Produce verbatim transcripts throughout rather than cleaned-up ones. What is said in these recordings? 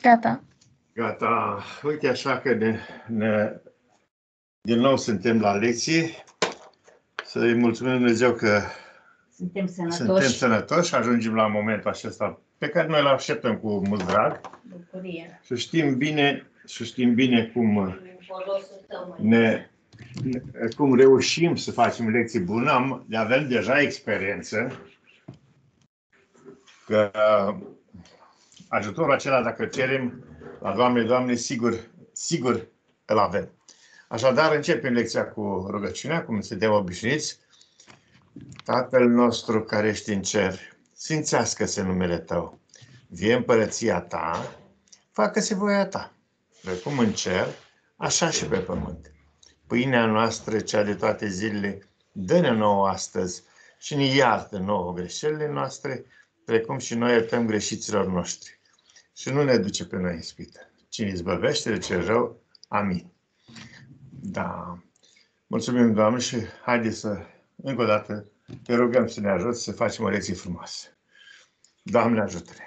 Gata. Gata. Uite așa că ne, ne, din nou suntem la lecție. Să-i mulțumim Dumnezeu că Suntem sănătoși. suntem sănătoși și ajungem la momentul acesta pe care noi îl așteptăm cu mult drag. Bucurie. Și știm bine, și știm bine cum ne, cum reușim să facem lecții bune. Am, avem deja experiență că ajutorul acela, dacă cerem la Doamne, Doamne, sigur, sigur îl avem. Așadar, începem lecția cu rugăciunea, cum suntem obișnuiți. Tatăl nostru care ești în cer, sfințească-se numele Tău. Vie împărăția Ta, facă-se voia Ta, precum în cer, așa și pe pământ. Pâinea noastră, cea de toate zilele, dă-ne nouă astăzi și ne iartă nouă greșelile noastre, precum și noi iertăm greșiților noștri. Și nu ne duce pe noi în ispită. Cine izbăvește de cel rău, amin. Da. Mulțumim, Doamne, și haideți să, încă o dată, te rugăm să ne ajut să facem o lecție frumoasă. Doamne, ajută-ne!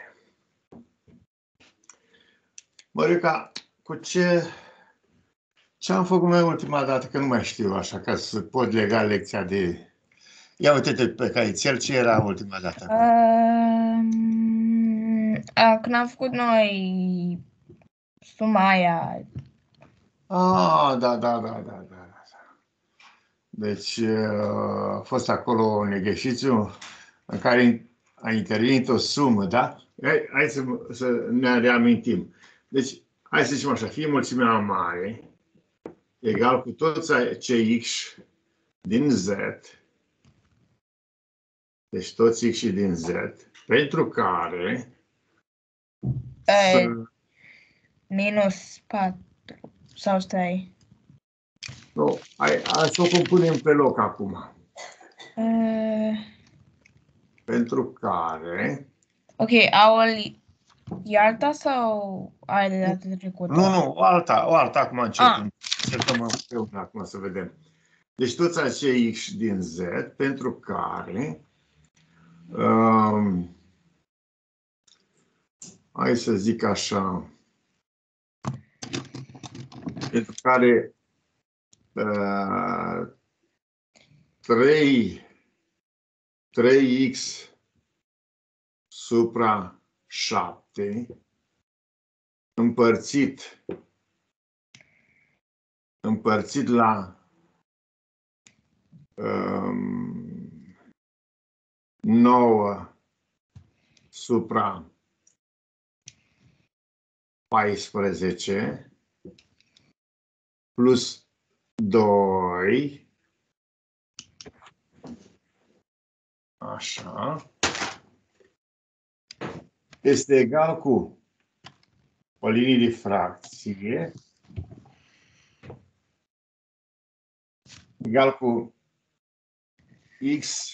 Mărica, cu ce, ce am făcut noi ultima dată, că nu mai știu așa, ca să pot lega lecția de... Ia uite-te pe caițel, ce era ultima dată? Uh, uh, când am făcut noi suma aia. Ah, da, da, da, da, da. Deci a fost acolo un exercițiu în care a intervenit o sumă, da? Hai, hai să, să ne reamintim. Deci, hai să zicem așa, fie mulțimea mare egal cu toți cei x din z, deci toți x din z, pentru care E, să... minus patru. Sau stai. Nu, hai, hai să o compunem pe loc acum. Uh, Pentru care... ok, aul e alta sau aia de data trecută? Nu, nu, o alta, o alta acum începem. Ah. Încercăm împreună acum să vedem. Deci toți acei x din z, pentru care... Um, hai să zic așa... Pentru care... Uh, trei, trei x supra șapte împărțit împărțit la um, nouă supra paisprezece plus doi, așa, este egal cu o linie de fracție egal cu x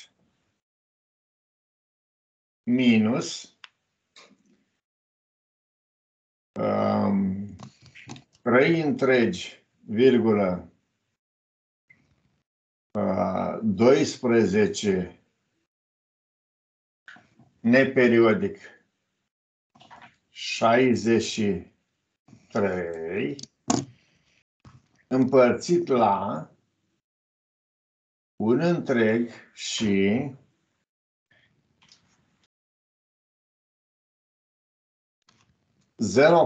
minus um, trei întregi, virgulă, uh, doisprezece neperiodic șaizeci și trei împărțit la un întreg și zero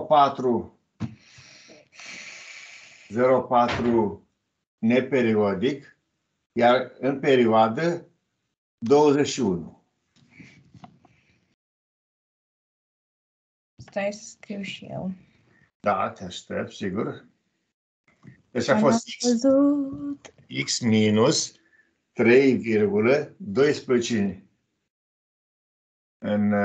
virgulă patru neperiodic, iar în perioadă douăzeci și unu. Stai să scriu și eu. Da, te aștept, sigur. Deci a fost x, x minus trei virgulă doisprezece în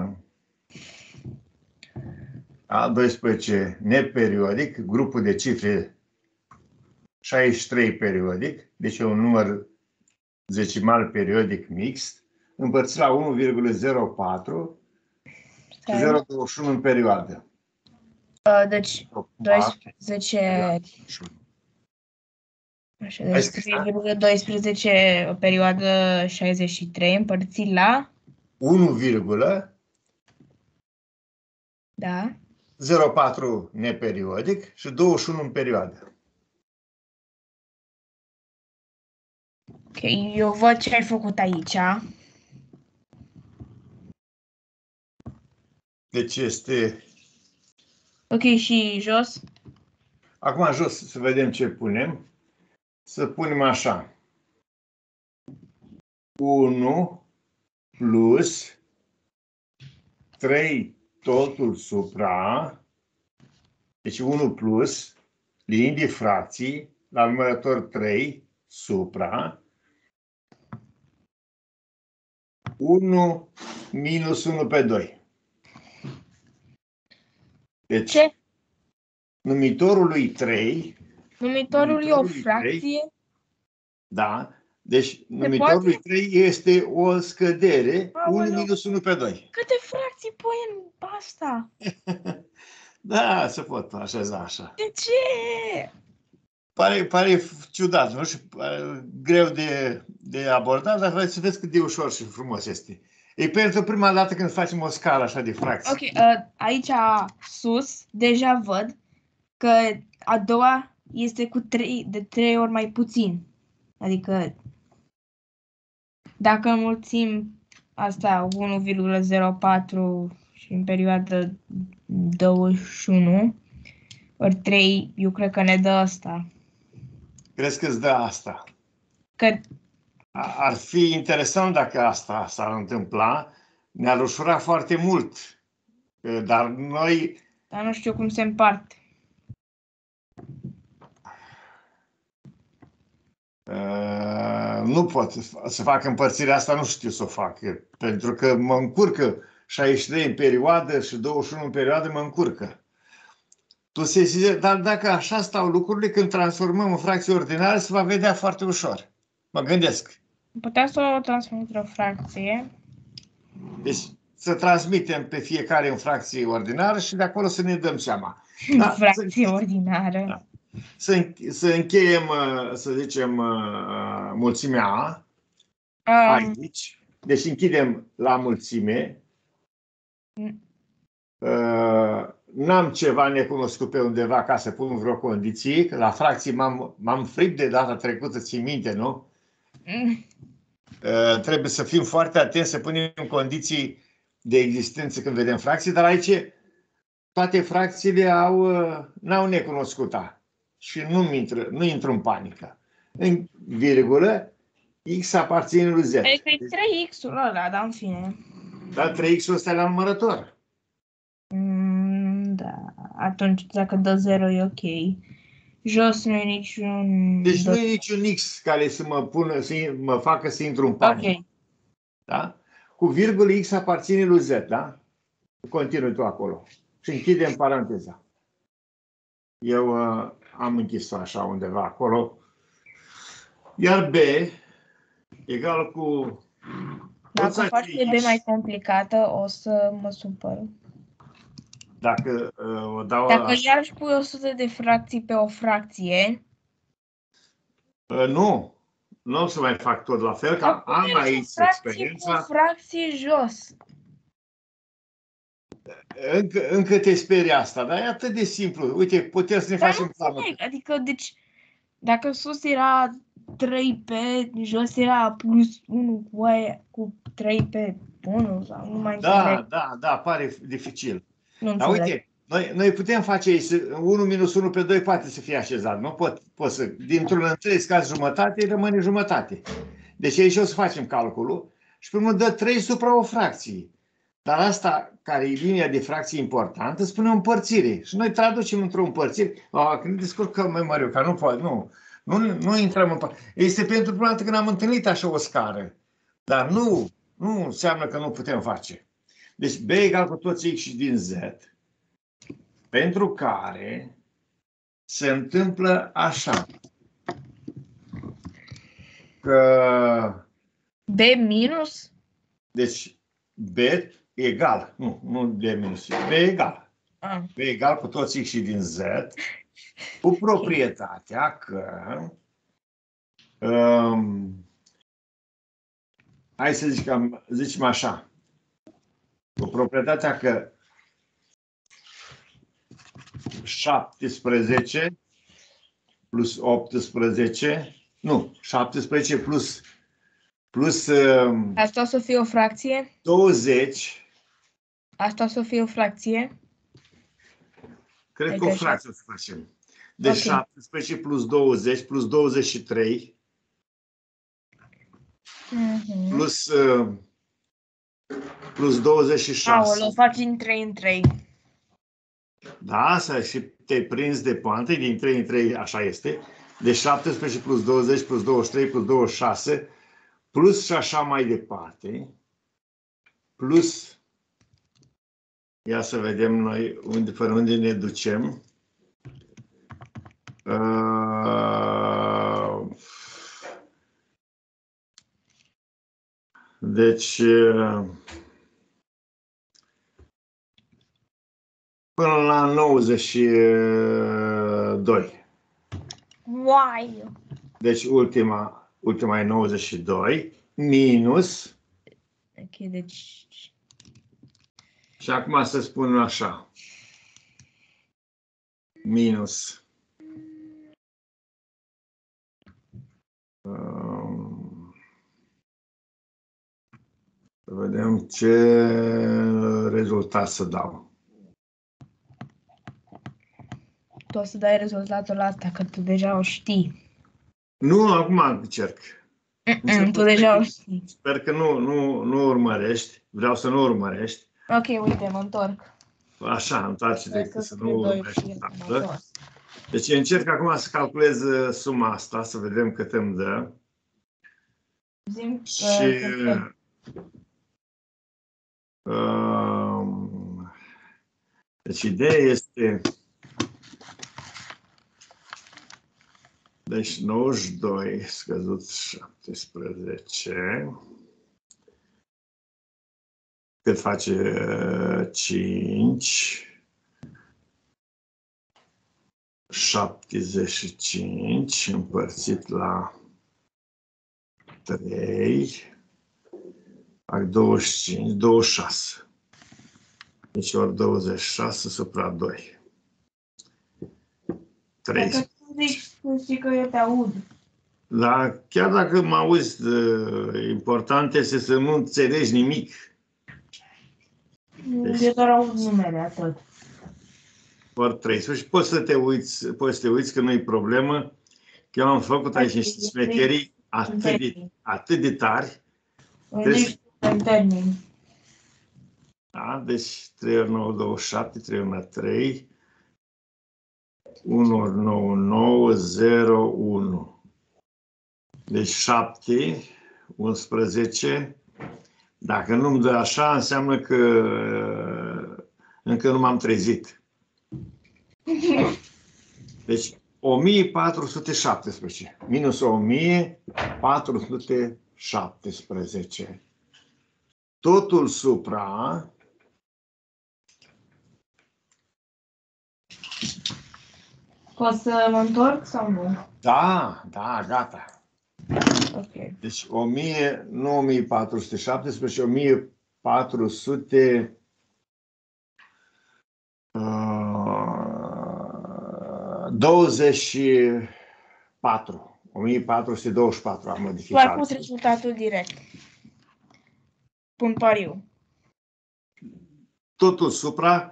a, doisprezece neperiodic, grupul de cifre șaizeci și trei periodic, deci e un număr decimal periodic mixt, împărțit la unu virgulă zero patru și zero virgulă douăzeci și unu în perioadă. Uh, deci doisprezece... Așa, deci trei virgulă doisprezece, o perioadă șaizeci și trei împărțit la... unu, da. zero virgulă patru neperiodic și douăzeci și unu în perioadă. Ok, eu văd ce ai făcut aici. Deci este... Ok, și jos? Acum jos să vedem ce punem. Să punem așa. unu plus trei totul supra. Deci unu plus linii de fracții la numărător trei supra unu minus unu pe doi. Deci Ce? numitorul lui trei. Numitorul e o numitorul lui fracție? trei, da. Deci numitorul poate? lui trei este o scădere Aoleu. unu minus unu pe doi. Câte fracții pui în asta? Da, se pot așeza așa. De ce? Pare, pare ciudat, nu știu, pare greu de, de abordat, dar vreau să vezi cât de ușor și frumos este. E pentru prima dată când facem o scală așa de fracții. Ok, uh, aici sus deja văd că a doua este cu trei, de trei ori mai puțin. Adică dacă înmulțim asta unu virgulă zero patru și în perioada douăzeci și unu ori trei, eu cred că ne dă asta. Crezi că îți dă asta? Că Ar fi interesant dacă asta s-ar întâmpla. Ne-ar ușura foarte mult. Dar noi... dar nu știu cum se împarte. Uh, nu pot să fac împărțirea asta, nu știu să o fac. Pentru că mă încurcă șaizeci și trei în perioadă și douăzeci și unu în perioadă, mă încurcă. Tu se zice, dar dacă așa stau lucrurile, când transformăm în fracții ordinare, se va vedea foarte ușor. Mă gândesc. Putea să o transform într-o fracție. Deci să transmitem pe fiecare în fracție ordinară și de acolo să ne dăm seama. Da, Fracție ordinară. Da. Să, să încheiem, să zicem, mulțimea A Um, aici. Deci închidem la mulțime. Mm. N-am ceva necunoscut pe undeva ca să pun vreo condiție. La fracții m-am fript de data trecută, ții minte, nu? mm, Uh, trebuie să fim foarte atenți să punem condiții de existență când vedem fracții, dar aici toate fracțiile au, uh, n-au necunoscuta și nu intru, nu intru în panică. În virgulă, x aparține lui z. Adică e trei x-ul ăla, dar în fine. Dar trei x-ul ăsta e la numărător. Mm, da, atunci dacă dă zero e ok. Jos nu e niciun... Deci nu e niciun x care să mă, pună, să mă facă să intru în panică. Ok. Da? Cu virgulă x aparține lui z, da? Continui tu acolo. Și închidem paranteza. Eu uh, am închis-o așa undeva acolo. Iar b egal cu... Dacă faci de b mai complicată, o să mă supăr. Dacă uh, o dau Dacă așa, iarăși pui o sută de fracții pe o fracție... uh, nu. Nu o să mai fac tot la fel, că Dar am pune aici fracție experiența. cu fracție jos. Încă, încă te sperie asta, dar e atât de simplu. Uite, putem să ne Dar facem nu planul. înțeleg, adică, deci, dacă sus era trei pe, jos era plus unu cu aia, cu trei pe unu, sau nu mai Da, înțeleg. da, da, pare dificil. Nu Dar înțeleg. uite, noi, noi putem face aici, unu minus unu pe doi poate să fie așezat, nu? Pot, pot să, dintr-un întreg scazi jumătate, rămâne jumătate. Deci aici o să facem calculul și pe urmă dă trei supra o fracție. Dar asta, care e linia de fracție importantă, spune o împărțire. Și noi traducem într-o împărțire. A, când ne descurcăm, mai Mariu, că nu poate, nu. Nu, nu intrăm în... Este pentru prima dată când am întâlnit așa o scară. Dar nu, nu înseamnă că nu putem face. Deci B egal cu toți x și din Z, pentru care se întâmplă așa. Că, B minus? deci B egal, nu, nu B minus, B egal. Ah. B egal cu toți x și din Z, cu proprietatea că, um, hai să zicem, zicem așa, cu proprietatea că șaptesprezece plus optsprezece, nu, șaptesprezece plus, plus uh, Asta o să fie o fracție? douăzeci. Asta o să fie o fracție? Cred Ai că o greșit. fracție o să facem. Deci Ok. șaptesprezece plus douăzeci plus douăzeci și trei Mhm. plus, uh, plus douăzeci și șase. Aoleu, faci din trei în trei. Da, asta și te prinzi de poante, din trei în trei, așa este. Deci șaptesprezece plus douăzeci plus douăzeci și trei plus douăzeci și șase plus și așa mai departe. Plus, ia să vedem noi unde, până unde ne ducem. Uh, deci, uh, până la nouăzeci și doi. Uai! Deci ultima, ultima e nouăzeci și doi minus. Ok, deci... Și acum să spun așa. Minus. Um, să vedem ce rezultat să dau. Tu o să dai rezultatul ăsta, că tu deja o știi. Nu, acum încerc. Mm-mm, tu deja o știi. Sper că nu, nu, nu urmărești. Vreau să nu urmărești. Ok, uite, mă întorc. Așa, întoarce-te să, să nu urmărești. Motor. Deci încerc acum să calculez suma asta, să vedem cât îmi dă. Zim, Și... uh, Um, deci ideea este, deci nouăzeci și doi scăzut șaptesprezece, cât face cinci, șaptezeci și cinci împărțit la trei, fac douăzeci și cinci, douăzeci și șase. Deci ori douăzeci și șase supra doi. trei. Dacă tu zici, tu știi că eu te aud. Dar chiar dacă mă auzi, important este să nu înțelegi nimic. Deci- Eu doar aud numele, atât. Ori treisprezece. Și poți să te uiți, poți să te uiți că nu e problemă. Că eu am făcut aici niște smecherii atât de, atât de tari. Gândești în termeni. Da? Deci trei ori nouă, douăzeci și șapte, trei ori trei, unu ori nouă, nouă, zero, unu. Deci șapte, unsprezece. Dacă nu-mi dă așa, înseamnă că încă nu m-am trezit. Deci o mie patru sute șaptesprezece minus o mie patru sute șaptesprezece. Totul supra Poți să mă întorc sau nu? da, da, gata. Ok. Deci o mie, nu o mie patru sute șaptesprezece, o mie patru sute douăzeci și patru. o mie patru sute douăzeci și patru am Tu ai modificat. pus rezultatul direct. Pun pariu. Totul supra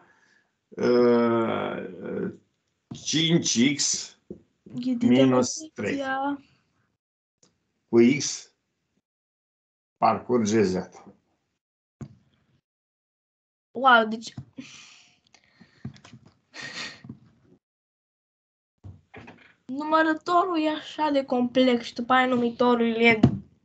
uh, cinci x minus trei. Cu x parcurge z. Wow, deci... Numărătorul e așa de complex și după aia numitorul e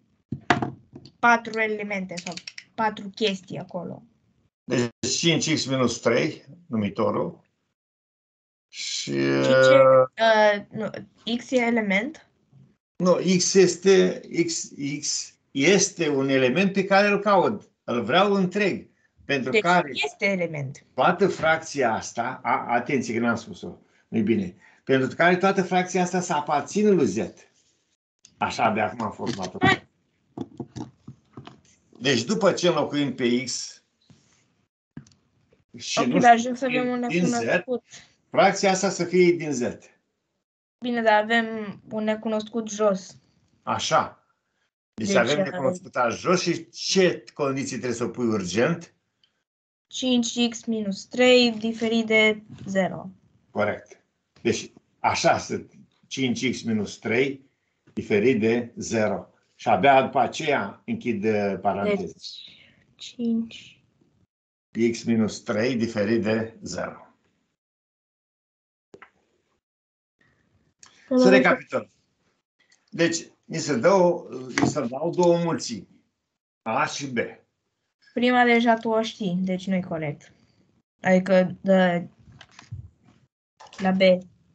patru elemente sau patru chestii acolo. Deci cinci x minus trei, numitorul. Și... cinci, uh, nu, x e element? Nu, x este, x, x este un element pe care îl caut. Îl vreau întreg. Pentru Deci care este element. toată fracția asta, a, atenție că n-am spus-o, nu-i bine, pentru care toată fracția asta să aparțină lui Z. Așa de acum am format-o. Deci după ce înlocuim pe X și Ok, nu dar știu ajung să avem un din Z, necunoscut. fracția asta să fie din Z. Bine, dar avem un necunoscut jos. Așa. Deci, Deci, avem uh, necunoscuta jos și ce condiții trebuie să pui urgent? cinci x minus trei diferit de zero. Corect. Deci, așa, să cinci x minus trei diferit de zero. Și abia după aceea închid paranteze. Deci, cinci. X minus trei diferit de zero. Să recapitulăm. Deci, ni se, dă, ni se dau două mulțimi. A și B. Prima deja tu o știi, deci nu-i corect. Adică de la B.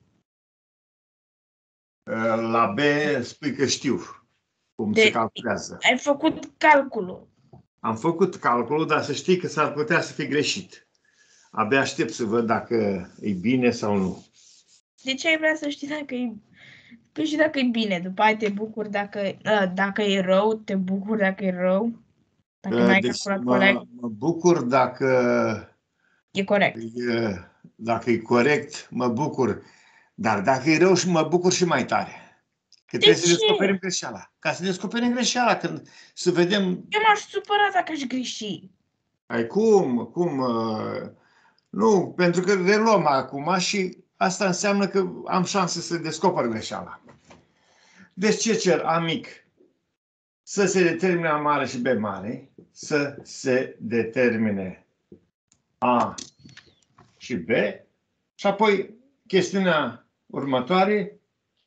La B spui că știu cum De, se calculează. ai făcut calculul. Am făcut calculul, dar să știi că s-ar putea să fie greșit. Abia aștept să văd dacă e bine sau nu. De ce ai vrea să știi dacă e... Păi și dacă e bine, după aia te bucuri dacă, a, dacă e rău, te bucuri dacă e rău. Dacă n-ai Deci calculat mă, corect, mă bucur dacă e corect. e, dacă e corect, mă bucur. Dar dacă e rău, și mă bucur și mai tare. Că trebuie să ce? descoperim greșeala. Ca să descoperim greșeala, când să vedem... Eu m-aș supăra dacă aș greși. Ai cum, cum... uh, Nu, pentru că reluăm acum și asta înseamnă că am șanse să descoper greșeala. Deci ce cer? A mic. Să se determine A mare și B mare. Să se determine A și B. Și apoi chestiunea următoare.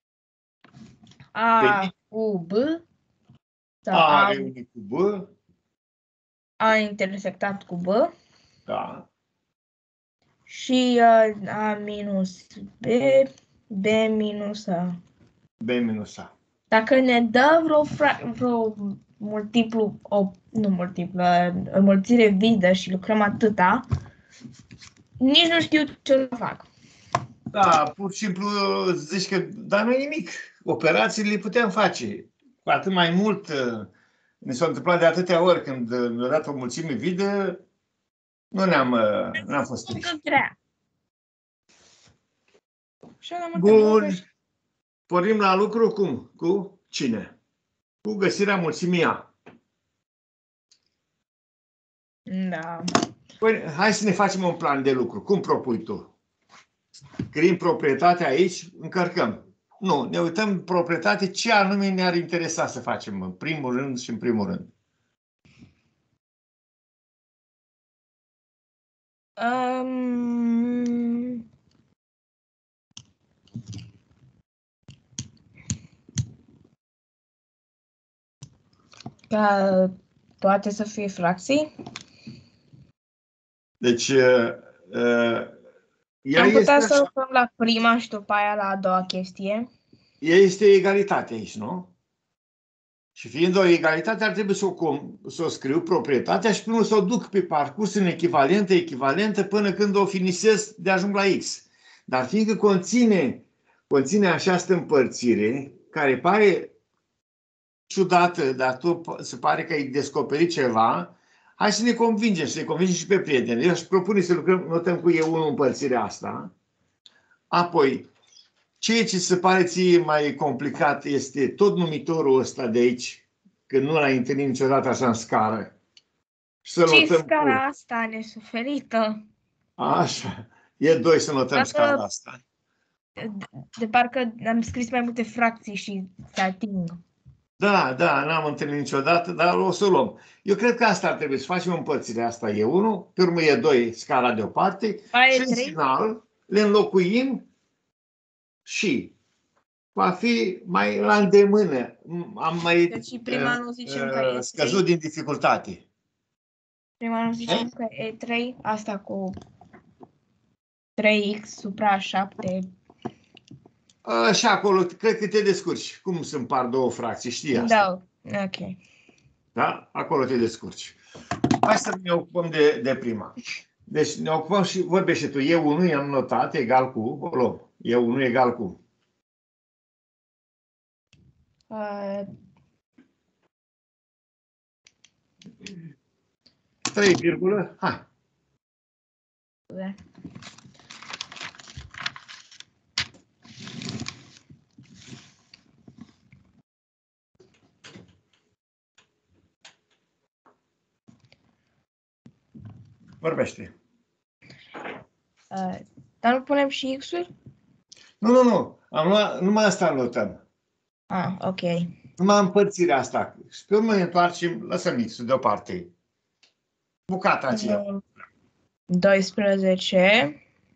A cu B. Sau A A, reunit cu B. A intersectat cu B. Da. Și uh, A minus B. B minus A. B minus A. Dacă ne dă vreo, fra- vreo multiplu, o, nu multiplu, înmulțire vidă și lucrăm atâta, nici nu știu ce să fac. Da, pur și simplu zici că, dar nu e nimic. Operațiile le putem face. Cu atât mai mult, ne s-a întâmplat de atâtea ori când ne-a dat o mulțime vidă, nu ne-am n-am fost triși. Grea. Și am Bun. Pornim la lucru cum? Cu cine? Cu găsirea mulțimii A. Da. Păi, hai să ne facem un plan de lucru. Cum propui tu? Scriem proprietatea aici, încărcăm. Nu, ne uităm în proprietate, ce anume ne-ar interesa să facem în primul rând și în primul rând. Um... Ca toate să fie fracții? Deci, uh, ea Am este, putea să așa, lucrăm la prima și după aia la a doua chestie. ea este egalitate aici, nu? Și fiind o egalitate, ar trebui să o, com- să o scriu proprietatea și până să o duc pe parcurs în echivalentă, echivalentă, până când o finisez de ajung la X. Dar fiindcă conține, conține această împărțire, care pare ciudată, dar tu se pare că ai descoperit ceva, hai să ne convingem, să ne convingem și pe prieteni. Eu aș propune să lucrăm, notăm cu E unu împărțirea asta. Apoi, ceea ce se pare ție mai complicat este tot numitorul ăsta de aici, că nu l-ai întâlnit niciodată așa în scară. Să Ce notăm scara cu... asta nesuferită? Așa. E doi să notăm Dacă- scara asta. De, de parcă am scris mai multe fracții și se ating. Da, da, n-am întâlnit niciodată, dar o să o luăm. Eu cred că asta ar trebui să facem împărțirea asta E unu, pe urmă E doi, scara deoparte, Aia și e în trei? final le înlocuim și va fi mai la îndemână. Am mai Deci prima uh, nu zicem uh, că e scăzut trei. din dificultate. Prima nu zicem că e trei. Asta cu trei x supra șapte. Uh, și acolo, cred că te descurci. Cum se împar două fracții, știi asta? Da, ok. Da? Acolo te descurci. Hai să ne ocupăm de, de prima. Deci ne ocupăm și vorbește și tu. E unu, i-am notat, egal cu, o luăm. E unu egal cu. Uh, trei virgulă, hai. Vorbește. Uh, dar nu punem și X-uri? Nu, nu, nu. Am luat, numai asta notăm. Ah, ok. Numai împărțirea asta. Și pe urmă ne întoarcem, lăsăm X-ul deoparte. Bucata aceea. Uh, doisprezece,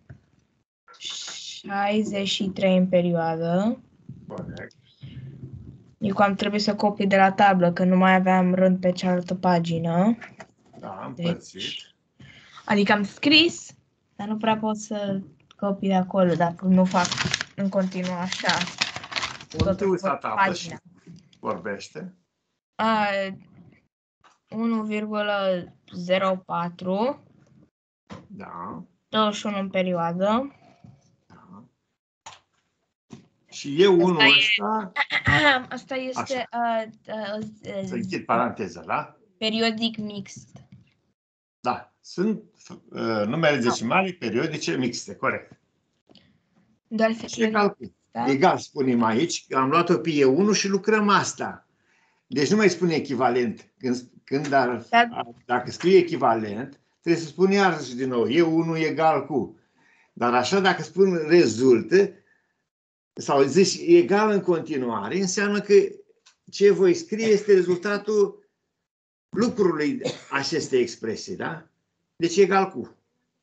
șaizeci și trei în perioadă. Corect. Eu cam trebuie să copii de la tablă, că nu mai aveam rând pe cealaltă pagină. Da, împărțit. Deci, adică am scris, dar nu prea pot să copii de acolo dacă nu fac în continuu așa. Unde te uiți la tablă și pagina. vorbește. A, unu virgulă zero patru, Da. douăzeci și unu în perioadă. Da. Și e unul e- ăsta, Asta este uh, uh, uh, să închid paranteza, da? periodic mixt. Da. Sunt uh, numere decimale periodice mixte, corect. Doar să Și egal, da? egal spunem aici, am luat-o pe E unu și lucrăm asta. Deci nu mai spune echivalent. Când, când ar, Da. dacă scrie echivalent, trebuie să spun iarăși din nou, E unu egal cu. Dar așa dacă spun rezultă, sau zici egal în continuare, înseamnă că ce voi scrie este rezultatul lucrului acestei expresii, da? Deci egal cu.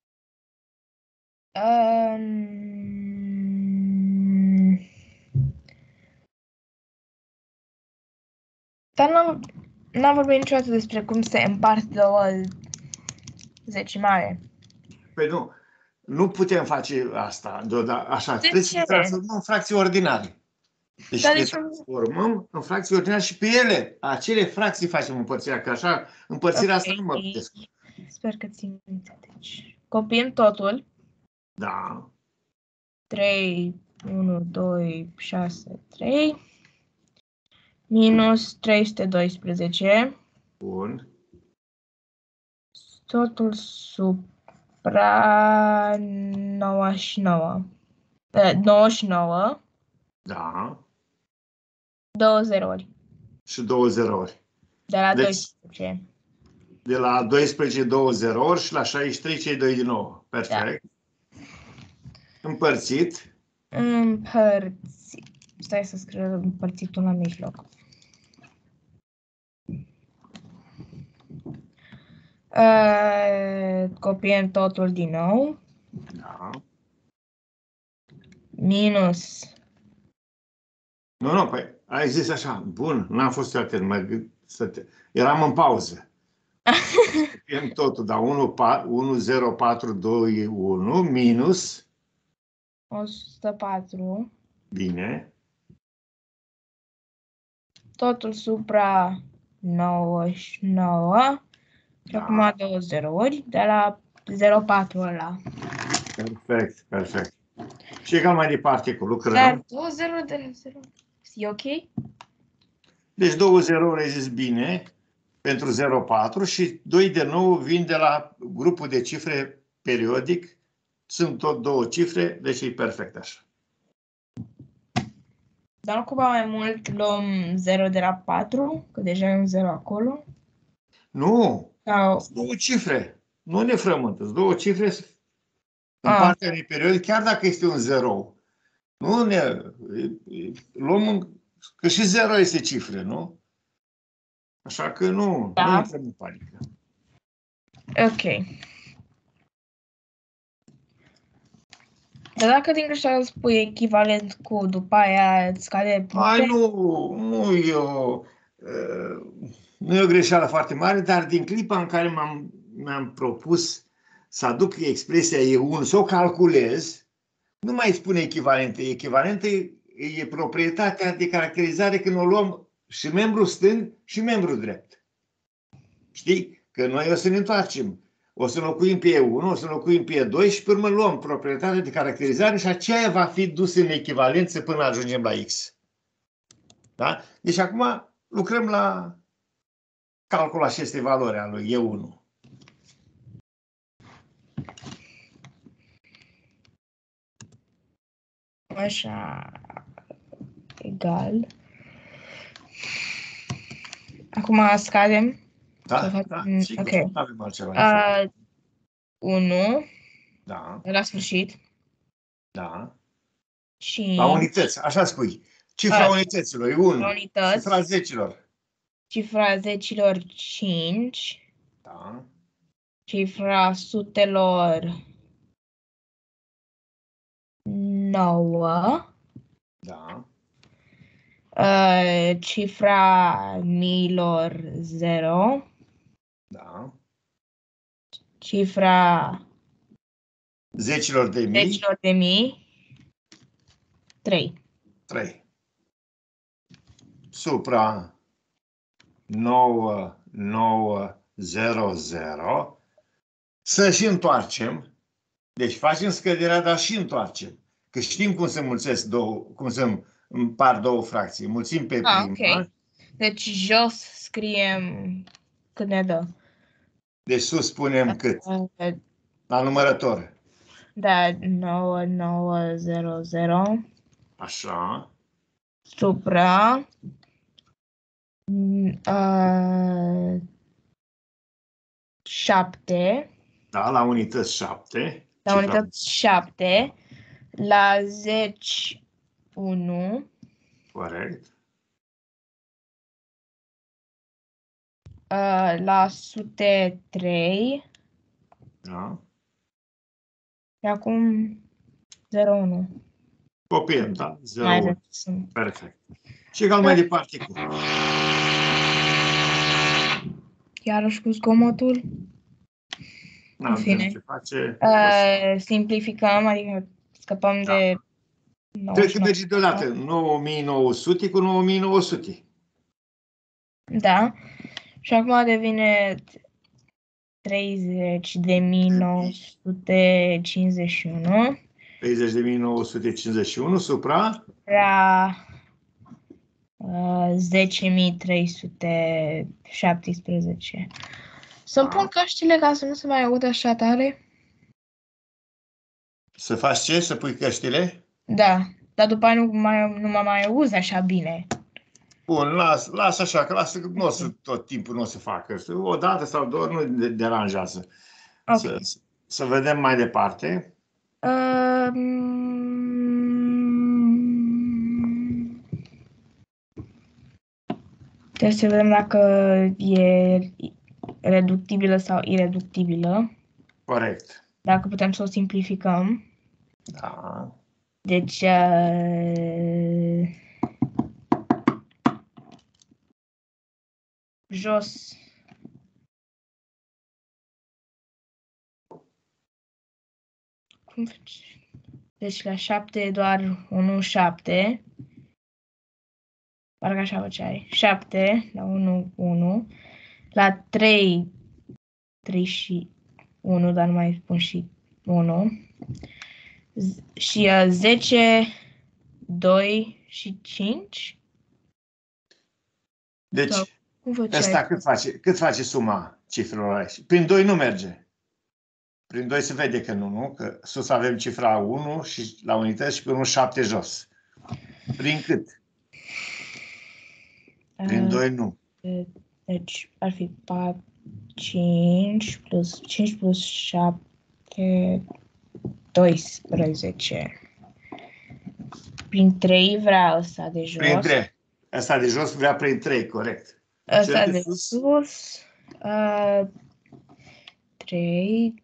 Um, dar n-am, n-am vorbit niciodată despre cum se împart două decimale. Păi nu, nu putem face asta deodată, așa. De Trebuie ce? să transformăm în fracții ordinare. Deci Dar le de ce? transformăm în fracții ordinare și pe ele, acele fracții facem împărțirea, că așa, împărțirea asta nu mă Ok. puteți. Sper că țin minte. Deci, copiem totul. Da, trei, unu, doi, șase, trei. Minus trei sute doisprezece. bun. Totul supra nouăzeci și nouă. Eh, nouăzeci și nouă. Da, Două zerouri. și două zerouri. De la Deci- doisprezece. De la doisprezece, două zerouri și la șaizeci și trei, cei doi din nou. Perfect. Împărțit. Împărțit. Stai să scriu împărțitul la mijloc. Uh, copiem totul din nou. Da. Minus. Nu, nu, păi ai zis așa, bun, n-am fost eu atent, mă, gând- să te... eram în pauză. Copiem totul, dar unu zero patru doi unu minus, o sută patru. bine, Totul supra nouăzeci și nouă. Și Da. acum două zerouri. De la zero virgulă patru ăla. perfect, perfect. Și egal mai departe cu lucrăm. Dar două zero de la zero. E ok? Deci două zerouri ai zis bine pentru zero virgulă patru și doi de nou vin de la grupul de cifre periodic. Sunt tot două cifre, deci e perfect așa. Dar nu cumva mai mult luăm zero de la patru, că deja e un zero acolo. Nu, Sau... sunt două cifre. Nu ne frământă, sunt două cifre în Ah. partea de periodic, chiar dacă este un zero. Nu ne luăm în, că și zero este cifre, nu? Așa că nu, Da. nu intrăm în panică. Ok. Dar dacă din greșeală spui echivalent cu, după aia îți scade puncte? Ai, nu, nu e o, nu e o greșeală foarte mare, dar din clipa în care m-am, mi-am propus să aduc expresia E unu, să o calculez, nu mai spune echivalentă. Echivalentă e, e proprietatea de caracterizare când o luăm și membru stâng și membru drept. Știi? Că noi o să ne întoarcem. O să înlocuim pe E unu, o să înlocuim pe E doi și pe urmă luăm proprietatea de caracterizare și aceea va fi dusă în echivalență până ajungem la X. Da? Deci acum lucrăm la calculul acestei valori a lui E unu. Așa, egal. Acum scadem. Da? Să fac- Da, mm, sigur. ok. Nu avem altceva. Uh, unu, Da, la sfârșit, da. cinci, La unități, așa spui. Cifra A, unităților e la unu. unități, Cifra zecilor. cifra zecilor cinci, Da, cifra sutelor nouă, da, uh, cifra miilor zero, da. cifra Zecilor de mii, zecilor de mii, trei. trei. Supra nouă, nouă, zero, zero. Să și întoarcem. Deci facem scăderea, dar și întoarcem. Că știm cum se mulțesc două, cum se împar două fracții. Mulțim pe Ah, prima. ok. Deci jos scriem cât ne dă. Deci sus punem cât? Uh, La numărător. Da, nouă nouă zero zero. Așa. Supra uh, șapte. Da, la unități șapte. La unități șapte. La zeci unu. Corect. Uh, la sute trei. Da. Și acum zero unu. Copiem, da? zero, Mai unu. sunt. Perfect. Și egal mai departe cu. Iarăși cu zgomotul. N-am În fine. ce face. Uh, simplificăm, adică scăpăm Da. de Trebuie că nouăzeci și nouă. mergi deodată. nouă mii nouă sute cu nouă mii nouă sute. Da. Și acum devine treizeci de mii nouă sute cincizeci și unu. treizeci de mii nouă sute cincizeci și unu supra Era uh, zece mii trei sute șaptesprezece. Să-mi Da. pun căștile ca să nu se mai audă așa tare? Să faci ce? Să pui căștile? Da, dar după aia nu, mai, nu mă mai auzi așa bine. Bun, las, las așa, că lasă, nu o să, tot timpul nu o să facă. O dată sau două nu de- deranjează. Ok. Să, să vedem mai departe. Um, Trebuie să vedem dacă e reductibilă sau ireductibilă. Corect. Dacă putem să o simplificăm. Da. Deci, uh, jos cum faci? Deci la șapte e doar unu, șapte. Parcă așa făceai. șapte la unu, unu. La trei, trei și unu, dar nu mai spun și unu. Z- și uh, zece, doi și cinci. Deci, Sau cum făceai? ăsta cât face, cât face suma cifrelor aici? Prin doi nu merge. Prin doi se vede că nu, nu? Că sus avem cifra unu și la unități și pe unu șapte jos. Prin cât? Prin Uh, doi nu. Deci ar fi patru, cinci plus cinci plus șapte, doisprezece. Prin trei vrea ăsta de jos. Prin trei. Ăsta de jos vrea prin trei, corect. Ăsta Cel de sus? sus. Uh, trei,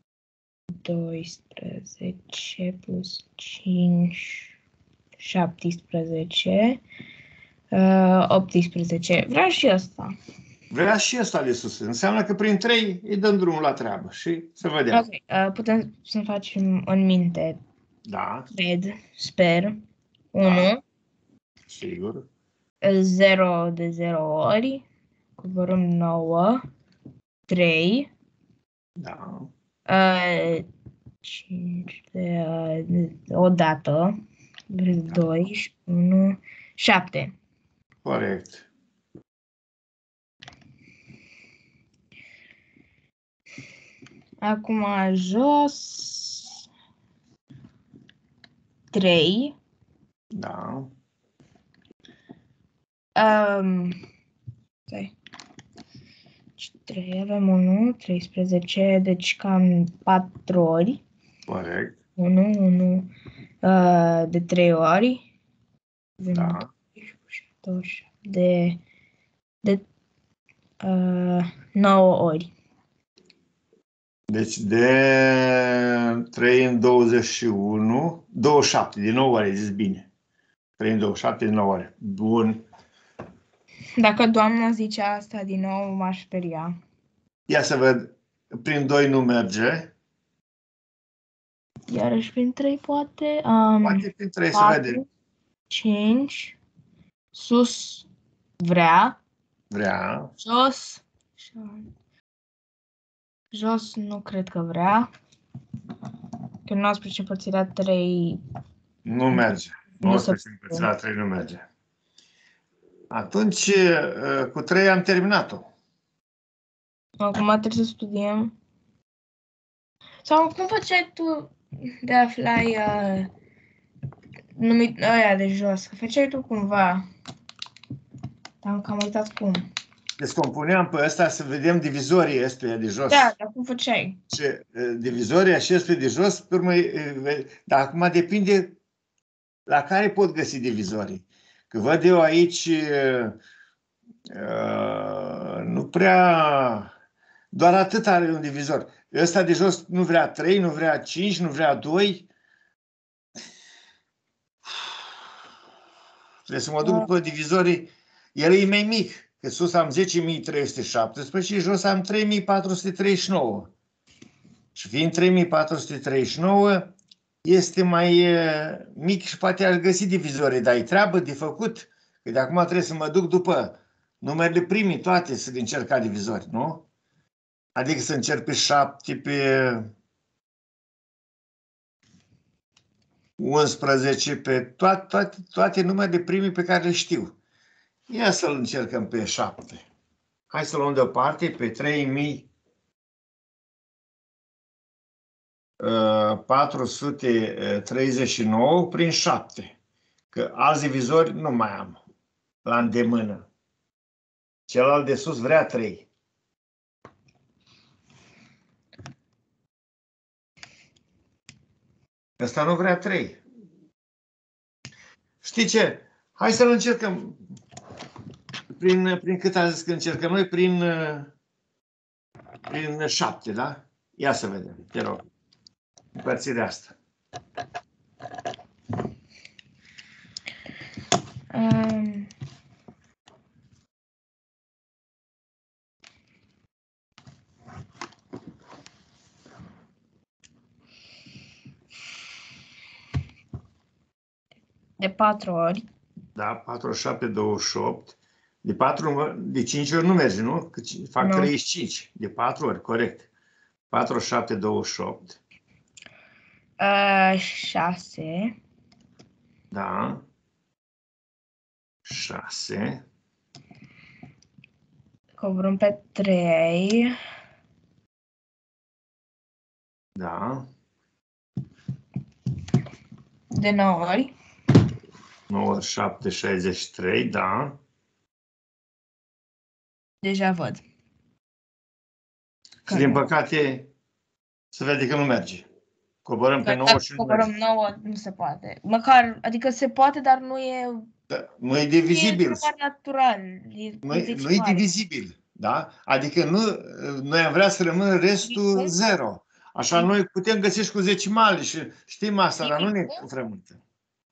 doisprezece plus cinci, șaptesprezece, uh, optsprezece. Vrea și ăsta. Vrea și ăsta de sus. Înseamnă că prin trei îi dăm drumul la treabă și să vedem. Ok, uh, putem să facem în minte. Da, Cred, sper. unu. Da. sigur. zero de zero ori. Coborâm nouă. trei. Da, Uh, cinci de, uh, o dată. doi și unu. șapte. corect. Acum jos. trei. Da, Um, stai. Deci trei, avem unu, treisprezece, deci cam patru ori. Corect. unu, unu, uh, de trei ori. Da. De, de uh, nouă ori. Deci de trei în douăzeci și unu, douăzeci și șapte, din nouă ori, ai zis bine. trei în douăzeci și șapte, din nouă ori. Bun. Dacă doamna zice asta din nou, m-aș speria. Ia să văd. Prin doi nu merge. Iarăși prin trei poate. Um, Poate prin trei să patru, vedem. cinci, sus vrea, Vrea. jos, jos nu cred că vrea. Că nouăsprezece împărțirea trei Nu merge. Nu nouăsprezece se împărțit la trei nu merge. Atunci, cu trei am terminat-o. Acum trebuie să studiem. Sau cum făceai tu de aflai uh, numit ăia de jos? Că făceai tu cumva. Dar am cam uitat cum. Descompuneam pe ăsta să vedem divizorii ăstuia de jos. Da, dar cum făceai? Și uh, divizorii acestui de jos, pe urmă, uh, dar acum depinde la care pot găsi divizorii. Că văd eu aici uh, uh, nu prea... Doar atât are un divizor. Ăsta de jos nu vrea trei, nu vrea cinci, nu vrea doi. Trebuie să mă duc după divizorii. El e mai mic. Că sus am zece mii trei sute șaptesprezece și jos am trei mii patru sute treizeci și nouă. Și fiind trei mii patru sute treizeci și nouă, este mai mic și poate aș găsi divizorii. Dar e treabă de făcut. Că de acum trebuie să mă duc după numerele primii toate să încerc ca divizori, nu? Adică să încerc pe șapte, pe unsprezece, pe toate, toate, toate numerele primii pe care le știu. Ia să-l încercăm pe șapte. Hai să luăm deoparte pe trei mii patru sute treizeci și nouă prin șapte. Că alți divizori nu mai am la îndemână. Celălalt de sus vrea trei. Ăsta nu vrea trei. Știi ce? Hai să-l încercăm. Prin, prin cât am zis că încercăm noi? Prin, prin șapte, da? Ia să vedem, te rog. Împărțirea asta. Um... De patru ori. Da, patruzeci și șapte, douăzeci și opt. De, patru, de cinci ori nu merge, nu? Că fac no. treizeci și cinci. De patru ori, corect. patruzeci și șapte, douăzeci și opt. Uh, șase. Da. șase. Coborâm pe trei. Da. De nouă ori. nouă, șapte, șaizeci și trei, da. Deja văd. Și din păcate se vede că nu merge. Coborăm pe nouă și nu coborăm merge. nouă, nu se poate. Măcar, adică se poate, dar nu e... Da, nu e divizibil. Nu e natural. E nu e, nu e divizibil. Da? Adică nu, noi am vrea să rămână restul zero. Așa noi putem găsi și cu decimale și știm asta, dar nu ne frământă.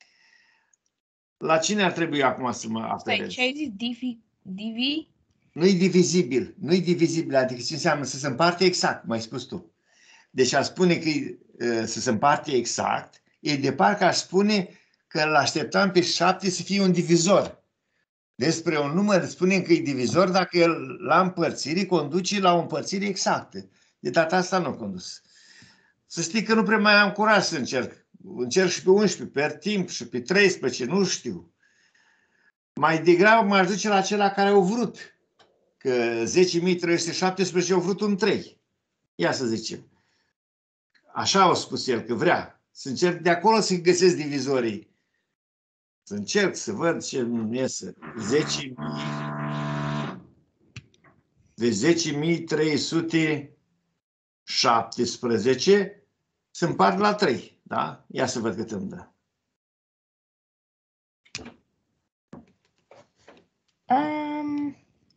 La cine ar trebui acum să mă apelez? Ce ai zis? Divi? Divi? Nu-i divizibil. Nu-i divizibil. Adică ce înseamnă să se împarte exact, m-ai spus tu. Deci a spune că să se împarte exact, e de parcă aș spune că îl așteptam pe șapte să fie un divizor. Despre un număr spunem că e divizor dacă el la împărțire conduce la o împărțire exactă. De data asta nu a condus. Să știi că nu prea mai am curaj să încerc. Încerc și pe unsprezece, per timp, și pe treisprezece, nu știu. Mai degrabă m-aș duce la cel care au vrut. Că zece mii trei sute șaptesprezece au vrut un trei. Ia să zicem. Așa a spus el, că vrea. Să încerc de acolo să găsesc divizorii. Să încerc să văd ce îmi iese. zece mii Deci zece mii trei sute șaptesprezece se împart la trei. Da? Ia să văd cât îmi dă. Um,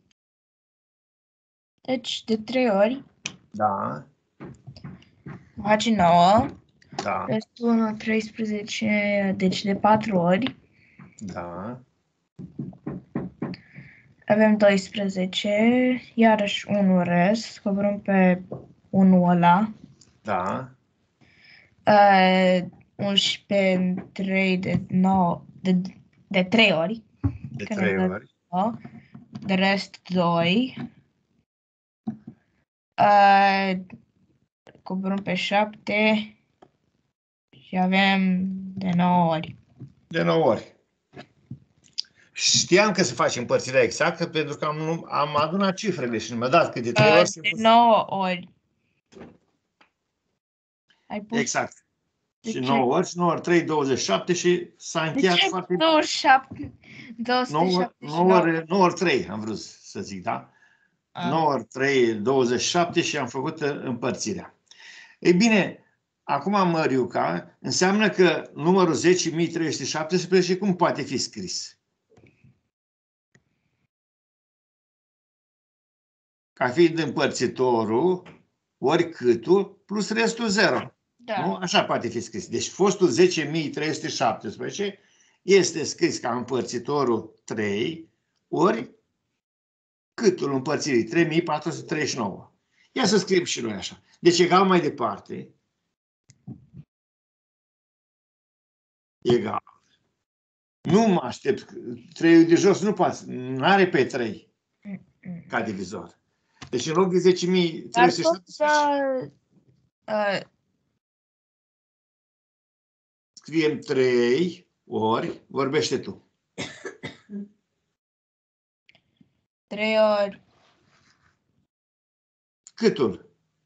deci de trei ori Da. face nouă. Da. Restul unu, treisprezece, deci de patru ori. Da. Avem doisprezece, iarăși unu rest, coborâm pe unu ăla. Da. Uh, unsprezece, trei de nouă, de, de trei ori. De Că trei ne dă ori. nouă. De rest doi. Uh, coborâm pe șapte și avem de nouă ori. De nouă ori. Știam că se face împărțirea exactă pentru că am, am adunat cifrele și nu mi-a dat că de trei Uh, ori se de pus... nouă ori. Ai pus Exact. de Și ce? nouă ori, și nouă ori trei, douăzeci și șapte și s-a De încheiat ce foarte... douăzeci și șapte? două sute nouă șaptezeci și nouă. ori, nouă ori trei, am vrut să zic, da? Ah. nouă ori trei, douăzeci și șapte și am făcut împărțirea. Ei bine, acum Măriuca înseamnă că numărul zece mii trei sute șaptesprezece cum poate fi scris? Ca fiind împărțitorul ori câtul plus restul zero. Da. Nu? Așa poate fi scris. Deci fostul zece mii trei sute șaptesprezece este scris ca împărțitorul trei ori câtul împărțirii, trei mii patru sute treizeci și nouă. Ia să scriem și noi așa. Deci egal mai departe. Egal. Nu mă aștept. trei de jos nu poate. Nu are pe trei ca divizor. Deci în loc de zece mii trei sute șaptesprezece Uh, scriem trei ori, vorbește tu. trei ori Câtul?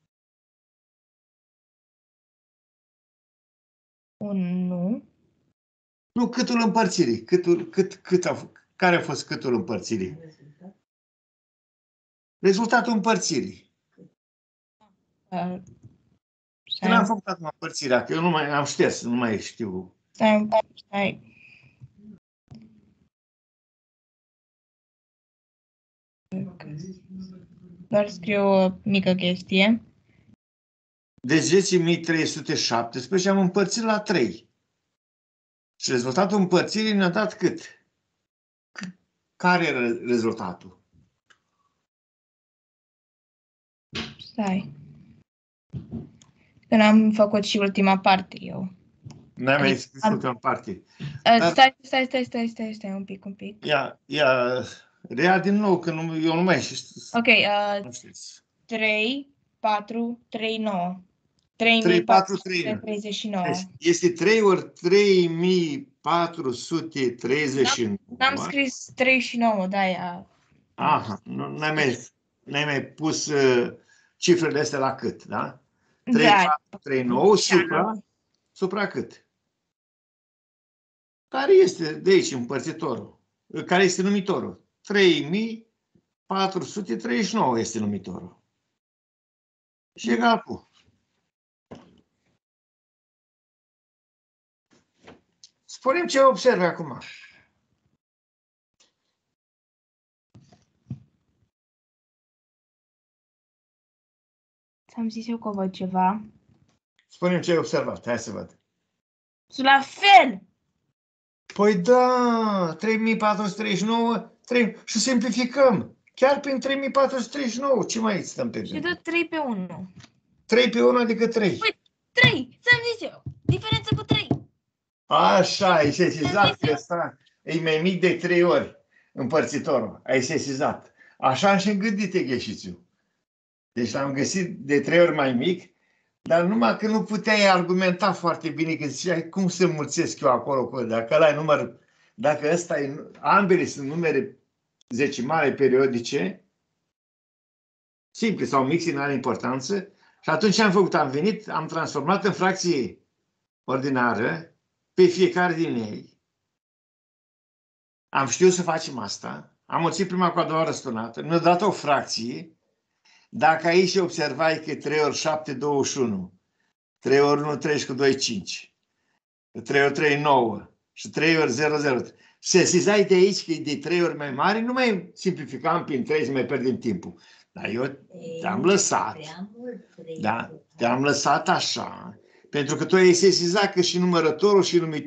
unu. Nu, câtul împărțirii. Câtul, cât, cât a, care a fost câtul împărțirii? Rezultatul împărțirii. Uh, Când am stai, făcut acum împărțirea, că eu nu mai am șters, nu mai știu. stai, stai. Doar scriu o mică chestie. De zece mii trei sute șaptesprezece am împărțit la trei. Și rezultatul împărțirii ne-a dat cât? Care e rezultatul? Stai. Când am făcut și ultima parte eu. N-ai mai Adică scris am- ultima parte. Uh, Dar- stai, stai, stai, stai, stai, stai un pic, un pic. Ia, ia, rea din nou, că nu, eu nu mai știu. Ok, uh, Nu știți. trei, patru, trei, nouă. trei trei, mii patru, patru sute trei. treizeci și nouă. Deci este trei ori trei mii patru sute treizeci și nouă. N-am scris treizeci și nouă, da, aia. Aha, nu n-ai mai, n-ai mai pus uh, cifrele astea la cât, da? trei, Da. patru, trei, nouă, supra, supra cât? Care este de aici împărțitorul? Care este numitorul? trei mii patru sute treizeci și nouă este numitorul. Și egal cu. Spune-mi ce observi acum. Ți-am zis eu că văd ceva. Spune-mi ce ai observat. Hai să văd. Sunt la fel! Păi da, trei mii patru sute treizeci și nouă trei, și simplificăm. Chiar prin trei mii patru sute treizeci și nouă, ce mai stăm pe Și gând? dă trei pe unu. trei pe unu adică trei. Păi, trei! Ți-am zis eu! Diferență cu trei! Așa, ai sesizat că ăsta e mai mic de trei ori împărțitorul. Ai sesizat. Așa am și gândit exercițiul. Deci l-am găsit de trei ori mai mic, dar numai că nu puteai argumenta foarte bine, că ziceai cum să mulțesc eu acolo, cu, dacă ăla e număr, dacă ăsta e, ambele sunt numere zecimale periodice, simple sau mixe, nu are importanță, și atunci ce am făcut? Am venit, am transformat în fracție ordinară pe fiecare din ei. Am știut să facem asta, am mulțit prima cu a doua răsturnată, mi-a dat o fracție Dacă aici observai că trei ori șapte, douăzeci și unu, trei ori unu, treizeci cu doi, cinci, trei ori trei, nouă și trei ori zero, zero. Sesizai de aici că e de trei ori mai mare, nu mai simplificam prin trei să mai pierdem timpul. Dar eu te-am lăsat. Da? Te-am lăsat așa. Pentru că tu ai sesizat că și numărătorul și numitorul